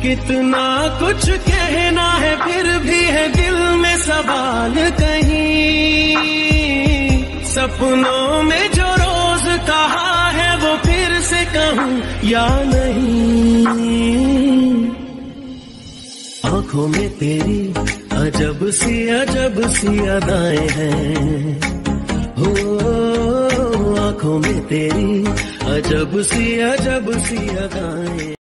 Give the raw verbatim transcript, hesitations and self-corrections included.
कितना कुछ कहना है फिर भी है दिल में सवाल कहीं, सपनों में जो रोज कहा है वो फिर से कहूँ या नहीं। आंखों में तेरी अजब सी अजब सी अदाएं हैं, हो आंखों में तेरी अजब सी अजब सी अदाएं।